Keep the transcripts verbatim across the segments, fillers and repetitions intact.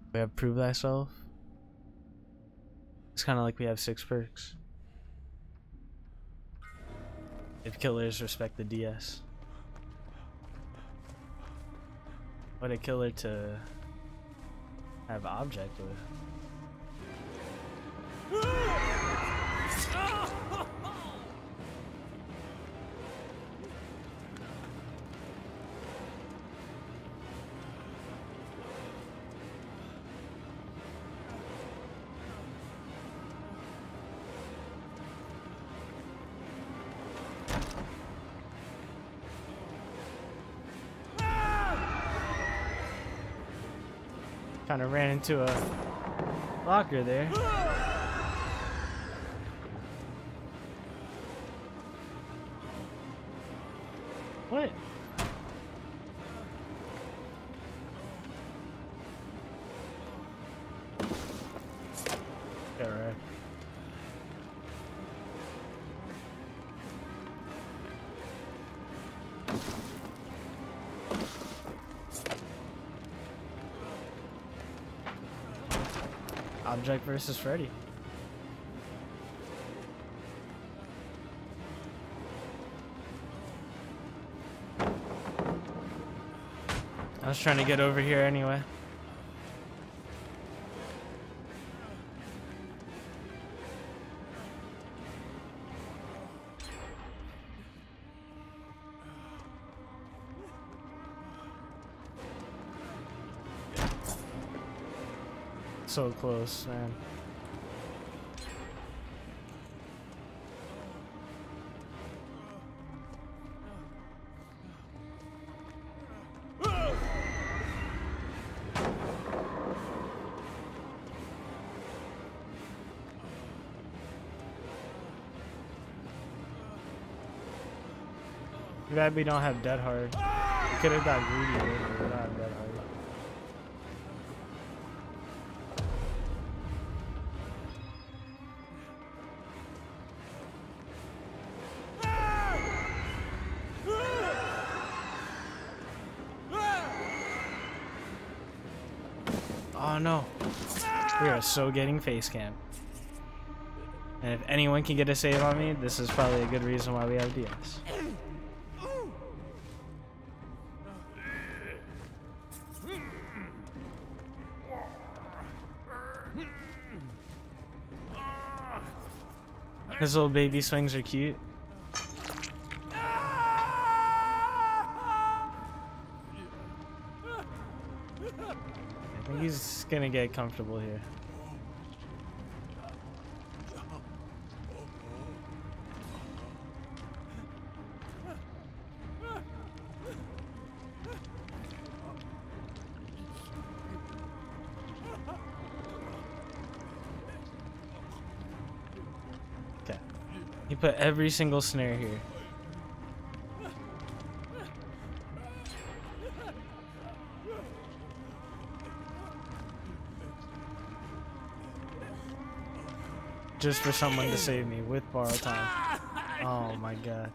We have Prove Thyself. It's kind of like we have six perks. If killers respect the D S. What a killer to have object with. Kind of ran into a locker there. What? Yeah, right. Object versus Freddy. I was trying to get over here anyway. So close, man. Too bad we don't have Dead Hard. We could have got greedy with it, but we don't have Dead Hard. Oh no. We are so getting face cam. And if anyone can get a save on me, this is probably a good reason why we have D S. His little baby swings are cute. I think he's gonna get comfortable here. Okay. He put every single snare here. Just for someone to save me with borrow time. Oh my god.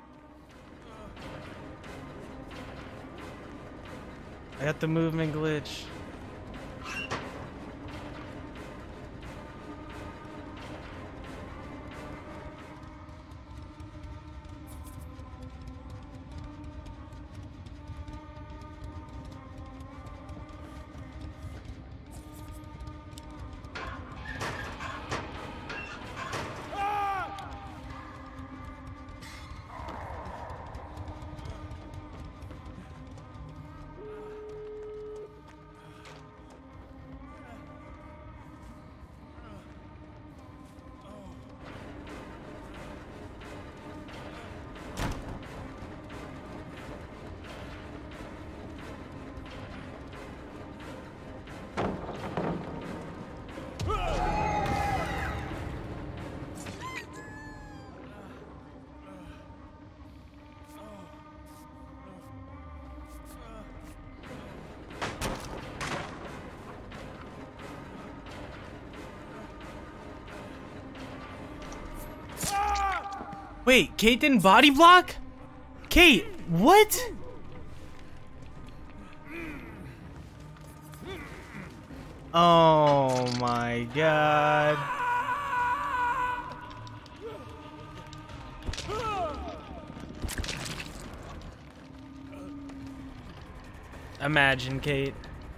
I got the movement glitch. Wait, Kate didn't body block? Kate, what? Oh my god. Imagine, Kate.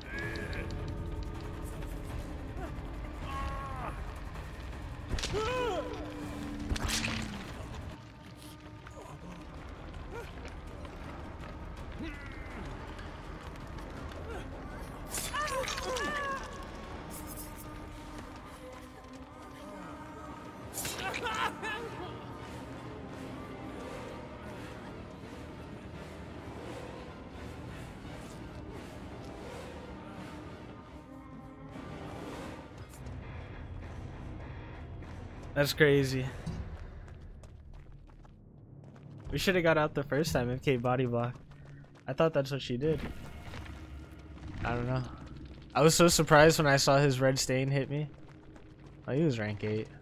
That's crazy. We should have got out the first time if Kate body blocked. I thought that's what she did. I don't know. I was so surprised when I saw his red stain hit me. Oh, he was rank eight.